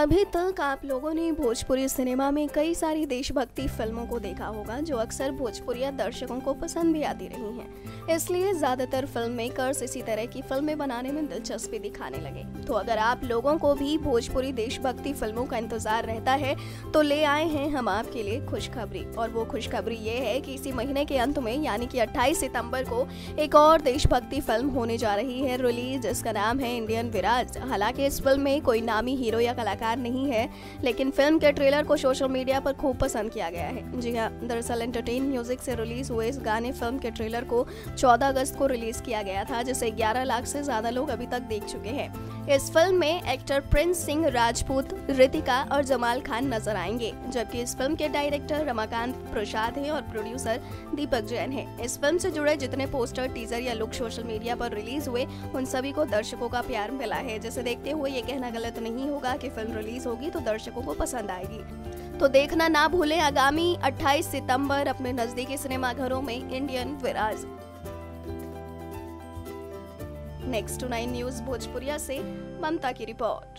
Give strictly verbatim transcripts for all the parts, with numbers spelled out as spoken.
अभी तक आप लोगों ने भोजपुरी सिनेमा में कई सारी देशभक्ति फिल्मों को देखा होगा जो अक्सर भोजपुरिया दर्शकों को पसंद भी आती रही हैं। इसलिए ज़्यादातर फिल्म मेकर्स इसी तरह की फिल्में बनाने में दिलचस्पी दिखाने लगे। तो अगर आप लोगों को भी भोजपुरी देशभक्ति फिल्मों का इंतजार रहता है तो ले आए हैं हम आपके लिए खुशखबरी। और वो खुशखबरी ये है कि इसी महीने के अंत में यानी कि अट्ठाईस सितंबर को एक और देशभक्ति फिल्म होने जा रही है रिलीज, जिसका नाम है इंडियन विराज। हालांकि इस फिल्म में कोई नामी हीरो या कलाकार नहीं है, लेकिन फिल्म के ट्रेलर को सोशल मीडिया पर खूब पसंद किया गया है। जी हाँ, दरअसल एंटरटेन म्यूजिक से रिलीज हुए इस गाने फिल्म के ट्रेलर को चौदह अगस्त को रिलीज किया गया था, जिसे ग्यारह लाख से ज्यादा लोग अभी तक देख चुके हैं। इस फिल्म में एक्टर प्रिंस सिंह राजपूत, रितिका और जमाल खान नजर आएंगे, जबकि इस फिल्म के डायरेक्टर रमाकांत प्रसाद हैं और प्रोड्यूसर दीपक जैन है। इस फिल्म से जुड़े जितने पोस्टर, टीजर या लुक सोशल मीडिया पर रिलीज हुए उन सभी को दर्शकों का प्यार मिला है, जिसे देखते हुए ये कहना गलत नहीं होगा कि फिल्म रिलीज होगी तो दर्शकों को पसंद आएगी। तो देखना ना भूलें आगामी अट्ठाईस सितंबर अपने नजदीकी सिनेमाघरों में Indian Viraj. Next two nine news Bhojpuriya से ममता की रिपोर्ट।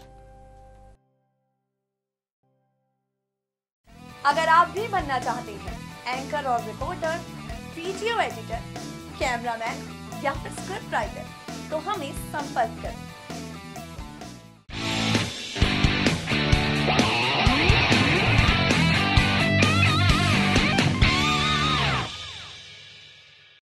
अगर आप भी बनना चाहते हैं एंकर और रिपोर्टर, वीडियो एडिटर, कैमरामैन या फिर स्क्रिप्ट राइटर, तो हमें संपर्क करें।